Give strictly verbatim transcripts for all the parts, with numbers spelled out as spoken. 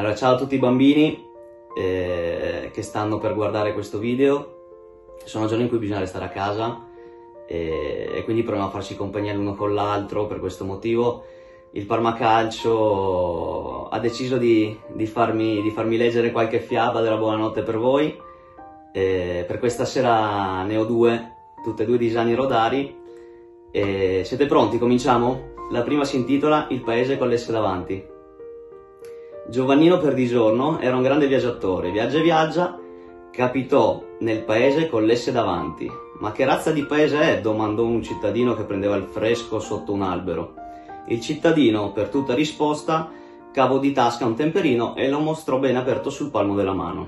Allora, ciao a tutti i bambini eh, che stanno per guardare questo video. Sono giorni in cui bisogna restare a casa e, e quindi proviamo a farci compagnia l'uno con l'altro. Per questo motivo il Parma Calcio ha deciso di, di, farmi, di farmi leggere qualche fiaba della buonanotte per voi. E per questa sera ne ho due, tutte e due di Gianni Rodari. E siete pronti? Cominciamo? La prima si intitola Il paese con l'esse davanti. Giovannino Perdigiorno era un grande viaggiatore, viaggia e viaggia, capitò nel paese con l'esse davanti. Ma che razza di paese è? Domandò un cittadino che prendeva il fresco sotto un albero. Il cittadino, per tutta risposta, cavò di tasca un temperino e lo mostrò ben aperto sul palmo della mano.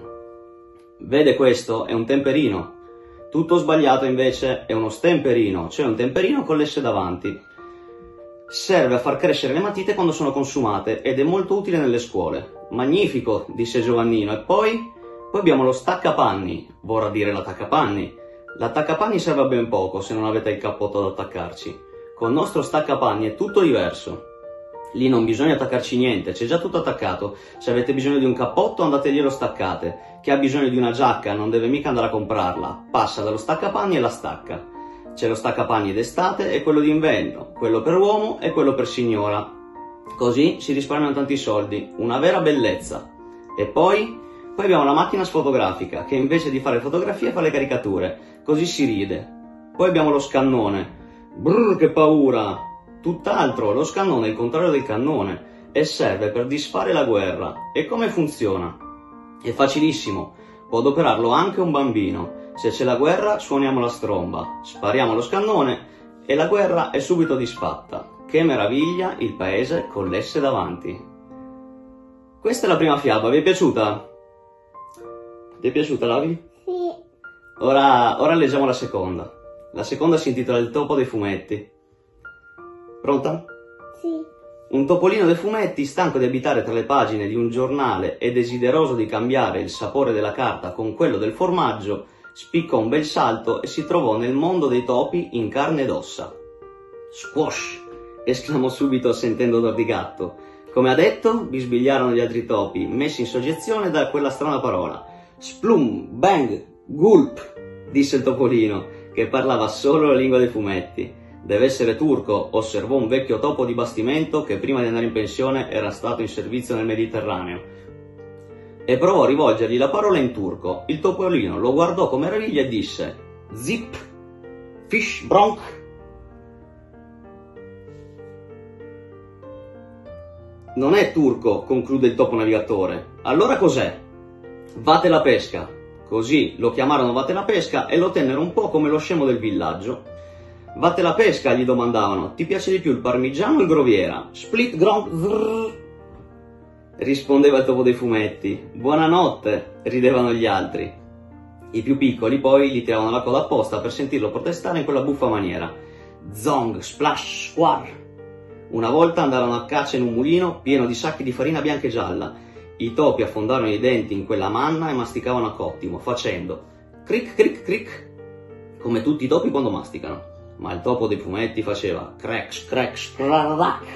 Vede, questo è un temperino. Tutto sbagliato invece è uno stemperino, cioè un temperino con l'esse davanti. Serve a far crescere le matite quando sono consumate ed è molto utile nelle scuole. Magnifico, disse Giovannino. E poi? Poi abbiamo lo staccapanni, vorrà dire l'attaccapanni. L'attaccapanni serve a ben poco se non avete il cappotto ad attaccarci. Col nostro staccapanni è tutto diverso. Lì non bisogna attaccarci niente, c'è già tutto attaccato. Se avete bisogno di un cappotto andate lì e lo staccate. Chi ha bisogno di una giacca non deve mica andare a comprarla, passa dallo staccapanni e la stacca. C'è lo staccapanni d'estate e quello d'inverno, quello per uomo e quello per signora. Così si risparmiano tanti soldi, una vera bellezza. E poi? Poi abbiamo la macchina sfotografica che invece di fare fotografie fa le caricature, così si ride. Poi abbiamo lo scannone. Brrr, che paura! Tutt'altro, lo scannone è il contrario del cannone e serve per disfare la guerra. E come funziona? È facilissimo, può adoperarlo anche un bambino. Se c'è la guerra suoniamo la stromba, spariamo lo scannone e la guerra è subito disfatta. Che meraviglia il paese con l'esse davanti. Questa è la prima fiaba, vi è piaciuta? Ti è piaciuta, Lavi? Sì. Ora, ora leggiamo la seconda. La seconda si intitola Il topo dei fumetti. Pronta? Sì. Un topolino dei fumetti, stanco di abitare tra le pagine di un giornale e desideroso di cambiare il sapore della carta con quello del formaggio, spiccò un bel salto e si trovò nel mondo dei topi in carne ed ossa. Squash! Esclamò subito sentendo odor di gatto. Come ha detto? Bisbigliarono gli altri topi, messi in soggezione da quella strana parola. Splum! Bang! Gulp! Disse il topolino, che parlava solo la lingua dei fumetti. Deve essere turco, osservò un vecchio topo di bastimento che prima di andare in pensione era stato in servizio nel Mediterraneo. E provò a rivolgergli la parola in turco. Il topolino lo guardò con meraviglia e disse: Zip, fish bronk. Non è turco, conclude il topo navigatore. Allora cos'è? Vate la pesca. Così lo chiamarono Vate la pesca e lo tennero un po' come lo scemo del villaggio. Vate la pesca, gli domandavano. Ti piace di più il parmigiano o il groviera? Split gronk zrrr. Rispondeva il topo dei fumetti. Buonanotte, ridevano gli altri. I più piccoli poi gli tiravano la coda apposta per sentirlo protestare in quella buffa maniera. Zong, splash, squar. Una volta andarono a caccia in un mulino pieno di sacchi di farina bianca e gialla. I topi affondarono i denti in quella manna e masticavano a cottimo, facendo cric cric cric, come tutti i topi quando masticano. Ma il topo dei fumetti faceva cracks cracks crack.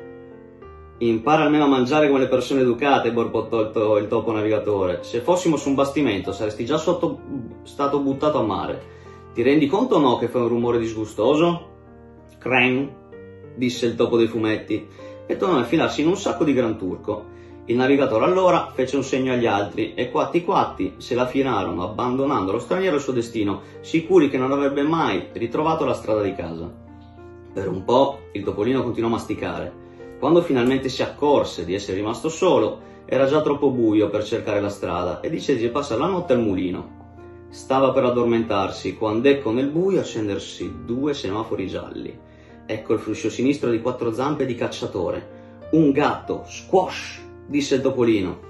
Impara almeno a mangiare come le persone educate, borbottò il, to il topo navigatore. Se fossimo su un bastimento saresti già sotto, stato buttato a mare. Ti rendi conto o no che fa un rumore disgustoso? Crang, disse il topo dei fumetti e tornò a infilarsi in un sacco di gran turco. Il navigatore allora fece un segno agli altri e quatti quatti se la finarono, abbandonando lo straniero al suo destino, sicuri che non avrebbe mai ritrovato la strada di casa. Per un po' il topolino continuò a masticare. Quando finalmente si accorse di essere rimasto solo, era già troppo buio per cercare la strada e decise di passare la notte al mulino. Stava per addormentarsi quando ecco nel buio accendersi due semafori gialli. Ecco il fruscio sinistro di quattro zampe di cacciatore. Un gatto, squash, disse il topolino.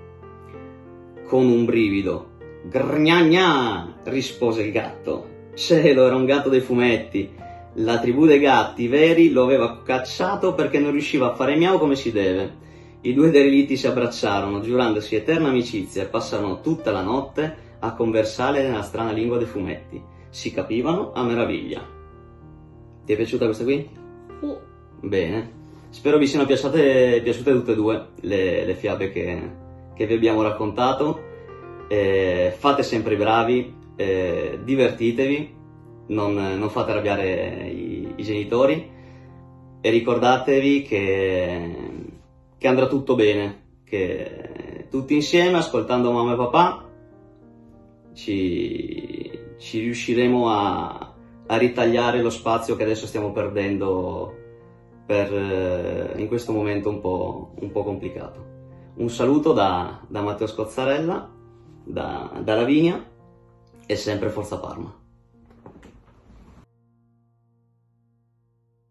Con un brivido. Grgnagna, rispose il gatto. Cielo, era un gatto dei fumetti. La tribù dei gatti veri lo aveva cacciato perché non riusciva a fare miau come si deve. I due derelitti si abbracciarono, giurandosi eterna amicizia, e passarono tutta la notte a conversare nella strana lingua dei fumetti. Si capivano a meraviglia. Ti è piaciuta questa qui? Sì. Bene. Spero vi siano piaciute, piaciute tutte e due le, le fiabe che, che vi abbiamo raccontato. Eh, fate sempre i bravi, eh, divertitevi, non, non fate arrabbiare i, i genitori e ricordatevi che, che andrà tutto bene, che tutti insieme, ascoltando mamma e papà, ci, ci riusciremo a, a ritagliare lo spazio che adesso stiamo perdendo per, in questo momento un po', un po' complicato. Un saluto da, da Matteo Scozzarella, da, da Lavinia, e sempre Forza Parma.